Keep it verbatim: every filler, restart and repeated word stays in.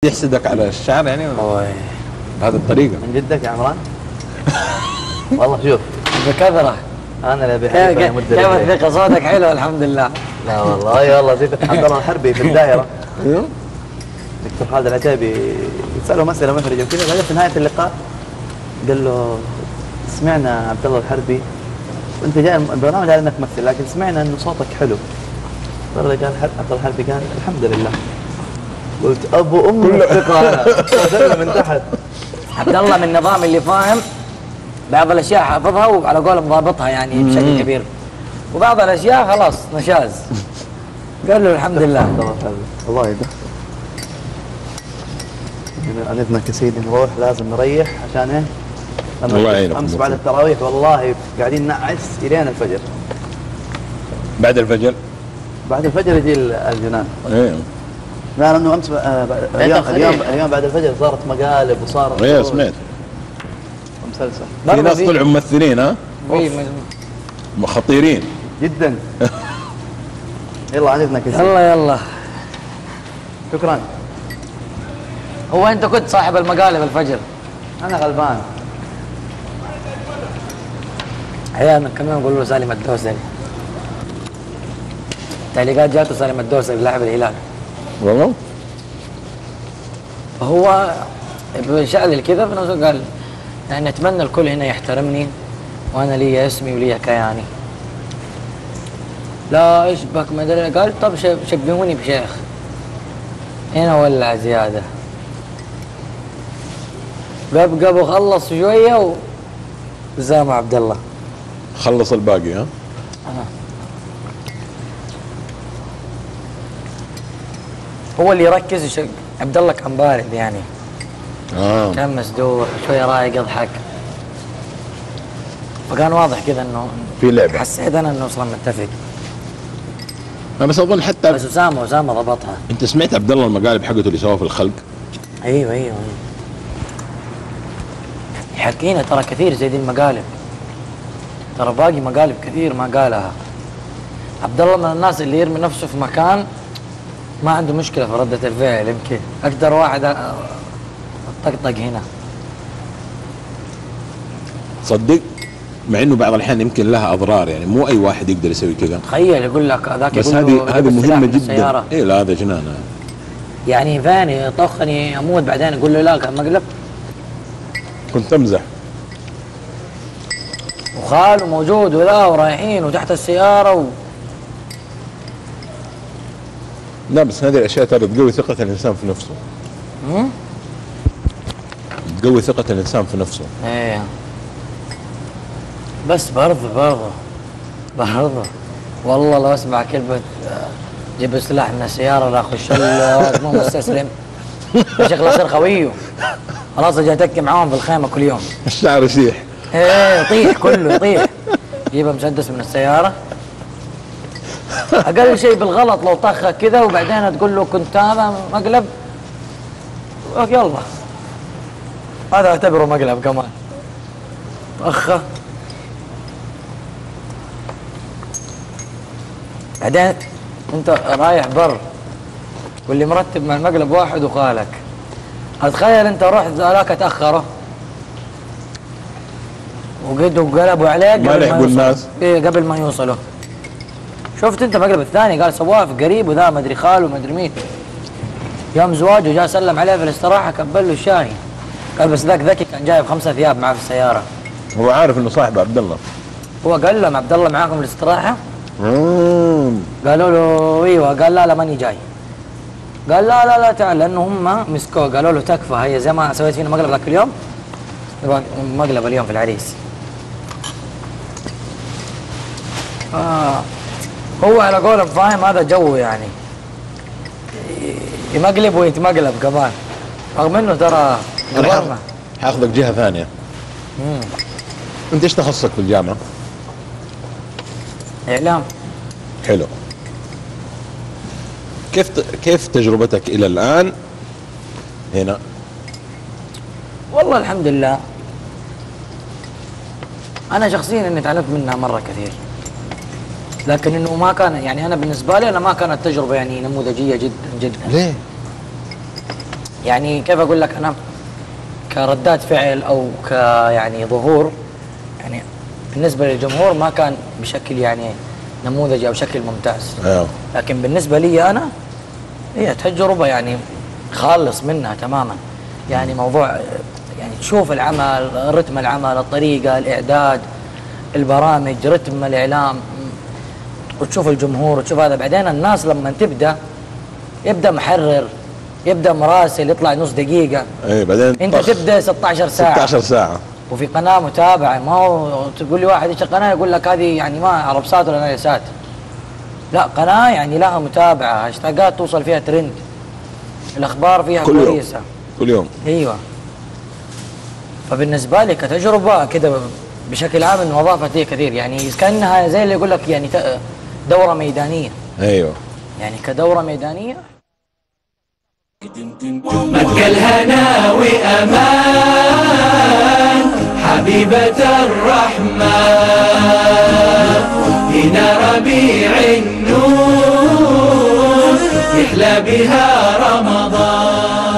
يحسدك على الشعر يعني بهذه الطريقة. من جدك يا عمران؟ والله شوف بكثرة. انا اللي بحب كيف الثقة؟ صوتك حلو الحمد لله. لا والله اي والله زي عبد الله الحربي في الدائرة. دكتور خالد العتيبي يسأله مسألة محرجة وكذا، بعدين في نهاية اللقاء قال له سمعنا عبد الله الحربي وانت جاي البرنامج على انك تمثل، لكن سمعنا انه صوتك حلو. قال عبد الله الحربي قال الحمد لله. قلت ابو ام الثقة انا من تحت. عبد الله من النظام اللي فاهم بعض الاشياء حافظها وعلى قولهم ضابطها يعني بشكل كبير، وبعض الاشياء خلاص نشاز. قال له الحمد لله. الله يده. عندنا كسيدي نروح لازم نريح عشان ايه؟ الله يعينك. امس بعد التراويح والله قاعدين نعس الين الفجر. بعد الفجر؟ بعد الفجر يجي الجنان. ايه لا لانه امس آه اليوم اليوم اليوم بعد الفجر صارت مقالب وصار ايه سمعت مسلسل. في ناس طلعوا ممثلين ها؟ خطيرين جدا. يلا عندنا كسيدي. يلا يلا شكرا. هو انت كنت صاحب المقالب الفجر؟ انا غلبان. احيانا كمان نقول له سالم الدوسري. تعليقات جاته سالم الدوسري لاعب الهلال. والله؟ هو بشأن كذا في نفسه قال يعني اتمنى الكل هنا يحترمني وانا لي اسمي ولي كياني. لا ايش بك ما ادري. قال طب شبهوني بشيخ. هنا ولع زياده. قب قب وخلص شويه وزام عبد الله. خلص الباقي ها؟ آه. هو اللي يركز يشق. عبد الله كان بارد يعني. اه كان مسدوح شويه رايق يضحك. فكان واضح كذا انه في لعبه. حسيت انا انه اصلا متفق. انا بس اظن حتى بس اسامه اسامه ضبطها. انت سمعت عبد الله المقالب حقته اللي سواها في الخلق؟ ايوه ايوه ايوه حكينا ترى كثير زي دي المقالب. ترى باقي مقالب كثير ما قالها. عبد الله من الناس اللي يرمي نفسه في مكان ما عنده مشكله في رده الفعل. يمكن اقدر واحد طقطق هنا. صدق مع انه بعض الاحيان يمكن لها اضرار، يعني مو اي واحد يقدر يسوي كذا. تخيل يقول لك ذاك بس هذه هذه مهمه جدا. اي لا هذا جنان. يعني فاني طخني اموت بعدين يقول له لا كان مقلب. كنت امزح. وخاله موجود ولا ورايحين وتحت السياره و... لا بس هذه الاشياء ترى تقوي ثقه الانسان في نفسه. امم تقوي ثقه الانسان في نفسه. ايه بس برضه برضه برضه والله لو اسمع كلمه جيب سلاح من السياره لا اخش مو مستسلم. شكله اصير خويه. خلاص اجي اتكي معاهم في الخيمه كل يوم. الشعر يسيح. ايه يطيح كله يطيح. جيبه مسدس من السياره. اقل شيء بالغلط لو طخك كذا وبعدين تقول له كنت هذا مقلب. يلا هذا اعتبره مقلب كمان. طخه بعدين انت رايح بر واللي مرتب مع المقلب واحد وخالك. اتخيل انت رحت ذاك تاخره وقدوا قلبوا عليك ما لحقوا الناس. ايه قبل ما يوصلوا. شفت انت مقلب الثاني قال سواه في قريب وذا ما ادري خاله ما ادري مين. يوم زواجه جاء سلم عليه في الاستراحه كبل له الشاي. قال بس ذاك ذكي كان جايب خمسه ثياب معاه في السياره. هو عارف انه صاحب عبد الله. هو قال لهم عبد الله معاكم في الاستراحه؟ امم قالوا له ايوه. قال لا لا ماني جاي. قال لا لا لا تعال لانه هم مسكوه قالوا له تكفى هي زي ما سويت فينا مقلب ذاك اليوم مقلب اليوم في العريس. آه هو على قولهم فاهم هذا جو يعني يمقلب ويتمقلب كمان رغم انه ترى قبرنا. حاخذك جهه ثانيه. امم انت ايش تخصصك في الجامعه؟ اعلام. حلو. كيف كيف تجربتك الى الان هنا؟ والله الحمد لله انا شخصيا اني تعلمت منها مره كثير. لكن انه ما كان يعني انا بالنسبه لي انا ما كانت تجربه يعني نموذجيه جدا جدا. ليه؟ يعني كيف اقول لك انا، كردات فعل او ك يعني ظهور، يعني بالنسبه للجمهور ما كان بشكل يعني نموذجي او شكل ممتاز. ايوه. لكن بالنسبه لي انا هي تجربه يعني خالص منها تماما. يعني موضوع يعني تشوف العمل، رتم العمل، الطريقه، الاعداد، البرامج، رتم الاعلام، وتشوف الجمهور وتشوف هذا. بعدين الناس لما تبدا يبدا محرر، يبدا مراسل يطلع نص دقيقه. اي بعدين انت تبدا ستة عشر ساعه ستة عشر ساعه وفي قناه متابعه. ما هو تقول لي واحد ايش القناه يقول لك هذه يعني ما عربسات ولا نايسات. لا، قناه يعني لها متابعه، هاشتاجات توصل فيها ترند، الاخبار فيها كل كويسه يوم. كل يوم. ايوه. فبالنسبه لي كتجربه كده بشكل عام انه اضافت لي كثير. يعني كانها زي اللي يقول لك يعني دوره ميدانيه. ايوه. يعني كدوره ميدانيه. مكة الهنا وأمان حبيبة الرحمن، هنا ربيع النور يحلى بها رمضان.